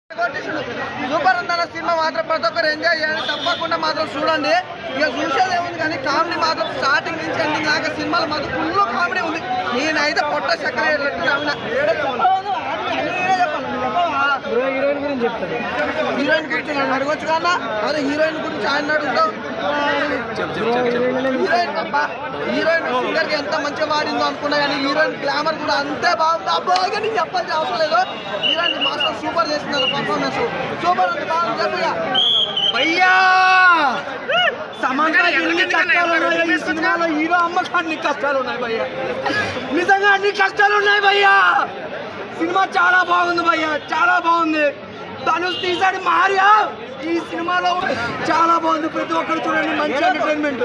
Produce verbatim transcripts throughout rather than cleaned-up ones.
Super ఉందన్న cinema మాత్రం ప్రతి ఒక్కరు ఎంజాయ్ చేయాలి, తప్పకుండా మాత్రం చూడండి. ఇక చూసేది ఏముంది కానీ కామెడీ మాత్రం స్టార్టింగ్ నుంచి ఎండింగ్ దాకా సినిమాలు మాత్రం ఫుల్ కామెడీ ఉంది. నేనైతే పొట్ట చక్కర హీరోయిన్ గురించి చెప్తాను. హీరోయిన్ గురించి నన్ను అడగొచ్చు కన్నా, అదే హీరోయిన్ గురించి ఆయన అడుగుతావు. హీరోయిన్ అబ్బా హీరోయిన్ సింగర్కి ఎంత మంచిగా వాడిందో అనుకున్నా కానీ హీరోయిన్ గ్లామర్ కూడా అంతే బాగుంది. అబ్బాయిగా నేను చెప్పాల్సిన అవసరం లేదు. హీరోయిన్ మాస్టర్ సూపర్ చేస్తున్నారు, పర్ఫార్మెన్స్ సూపర్ ఉంది, బాగుంది. చెప్పిగా భయ్యా సమంత ఎన్ని కష్టాలు ఉన్నాయి ఈ సినిమాలో, హీరో అమ్మకి అన్ని కష్టాలు ఉన్నాయి భయ్యా, నిజంగా అన్ని కష్టాలు ఉన్నాయి భయ్యా. సినిమా చాలా బాగుంది భయ్యా, చాలా బాగుంది. ధనుష్ తీసాడు మారియా ఈ సినిమాలో చాలా బాగుంది. ప్రతి ఒక్కరు చూడండి, మంచి ఎంటర్టైన్మెంట్.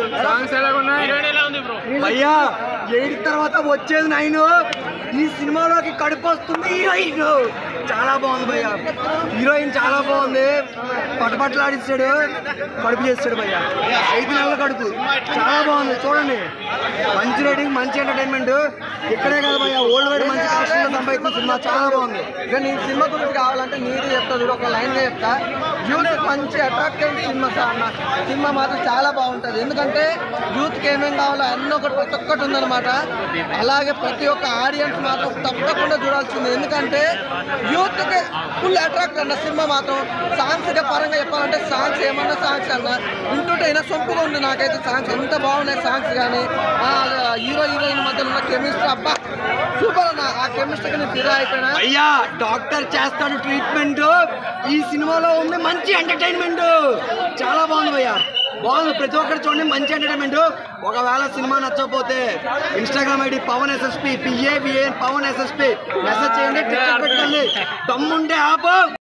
భయ్యా ఎయిట్ తర్వాత వచ్చేది నైన్, ఈ సినిమాలోకి కడుపు వస్తుంది హీరోయిన్. చాలా బాగుంది భయ్యా, హీరోయిన్ చాలా బాగుంది. పటపట్లాడిస్తాడు, కడుపు చేస్తాడు భయ్యా, ఐదు నెలల కడుపు. చాలా బాగుంది చూడండి, మంచి రేటింగ్, మంచి ఎంటర్టైన్మెంట్. ఇక్కడే కదా భయ్యా ఓల్డ్ వైడ్ మంచి కలెక్షన్లో సంపాదించిన సినిమా, చాలా బాగుంది. ఇక నేను సినిమా గురించి కావాలంటే నీరు చెప్తా చూడు, ఒక లైన్గా చెప్తా. యూత్ మంచి అట్రాక్టివ్ సినిమా అన్న సినిమా మాత్రం చాలా బాగుంటుంది. ఎందుకంటే యూత్కి ఏమేమి కావాలో అన్నీ ఒకటి ప్రతి ఒక్కటి ఉందన్నమాట. అలాగే ప్రతి ఒక్క ఆడియన్స్ మాత్రం తప్పకుండా చూడాల్సింది, ఎందుకంటే యూత్కి ఫుల్ అట్రాక్ట్ అన్న సినిమా మాత్రం. సాంగ్స్ పరంగా చెప్పాలంటే సాంగ్స్ ఏమన్నా సాంగ్స్ అన్న వింటుంటే అయినా సొంపుగా ఉంది నాకైతే. సాంగ్స్ ఎంత బాగున్నాయి సాంగ్స్ కానీ, హీరో హీరోయిన్ మధ్యలో ఉన్న కెమిస్ట్రీ అబ్బా సూపర్ అన్న. ఆ కెమిస్ట్రీకి నేను ఫిదా అయిపోయినా. అయ్యా డాక్టర్ చేస్తాడు ట్రీట్మెంట్, ఈ సినిమాలో ఉంది మంచి ఎంటర్టైన్మెంట్. చాలా బాగుంది భయ్యా, బాగుంది. ప్రతి ఒక్కరు చూడండి, మంచి ఎంటర్టైన్మెంట్. ఒకవేళ సినిమా నచ్చకపోతే Instagram ID Pawan SSP P A V A Pawan SSP message చేయండి, టికెట్ పెట్టండి. దమ్ముంటే ఆపు.